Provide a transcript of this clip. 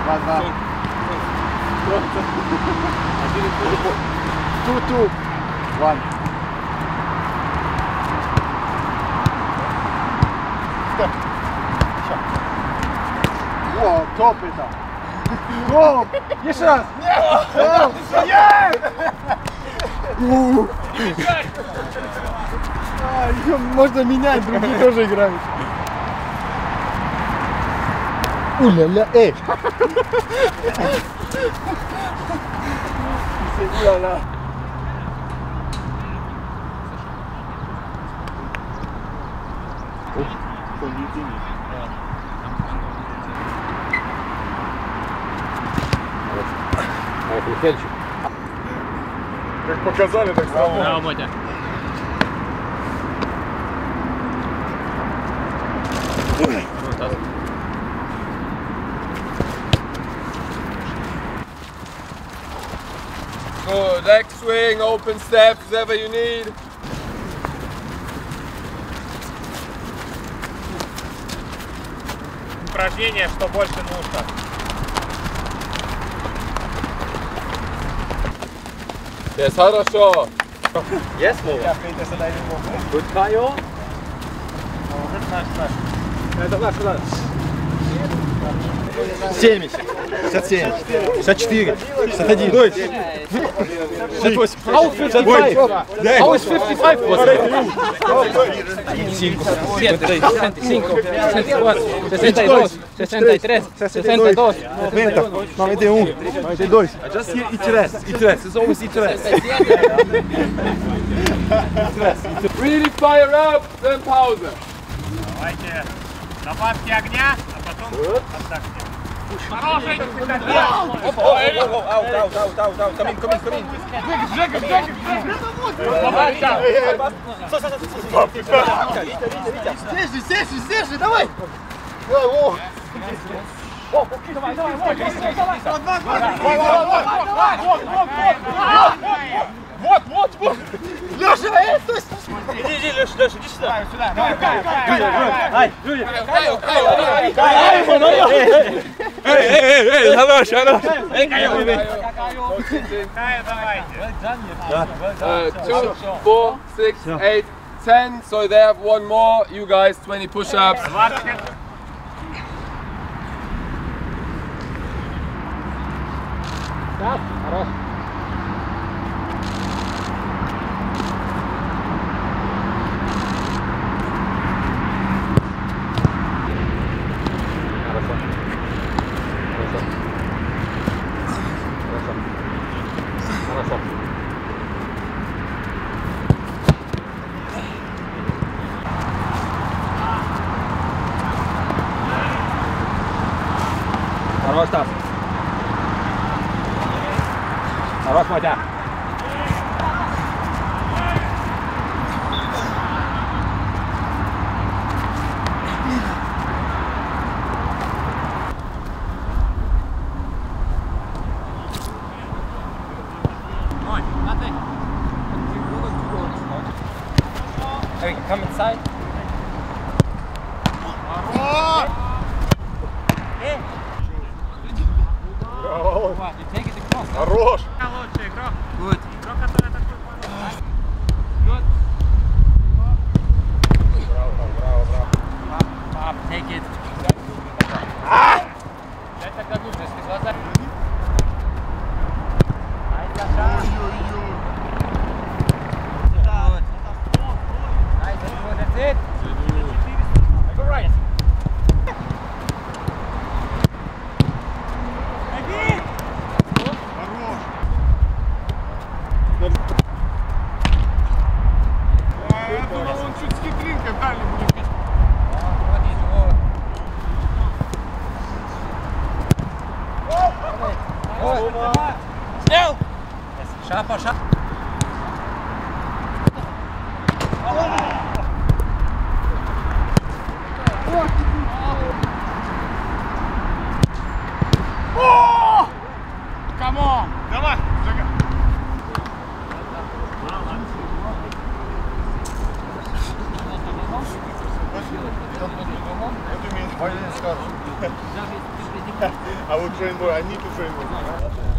2-2. Two. 1. Step. О, топ это. Топ. Еще раз. Можно менять, другие тоже играют. Уля-ля, эй! Уля-ля. Как показали, так стало. Да, Мотя. Good, leg swing, open steps, whatever you need. Упражнение, что больше нужно. Yes, хорошо. Yes, Вова? Good Kajo. Это наш. 70, 67, 64, 61, 68, How is 55? How is 55? 63, 62. 91, 92. Just here, interest. It's always interest. Really fire up, then pause. Давайте добавьте огня, а потом отдохнем. Хороший! Out. Come in. Здесь же, давай! Давай, Вот! Леша, иди, Леша, иди сюда. Давай, Юля. Эй, хорош. 2, 4, 6, 8, 10. So they have one more. You guys, 20 push-ups. Хорош. Хорош, Стас. Хорош, Мотя. Come inside. Хорош! Лучший игрок. Good. Игрок, который такой понял. Good. Браво. Up, take it. Это как нужно, если глаза. That's it. Go right. Он чуть с хитринкой дали будет. Снял! Шапа. Камон! Давай, Жека. Это умеет. I will train more. I need to train more.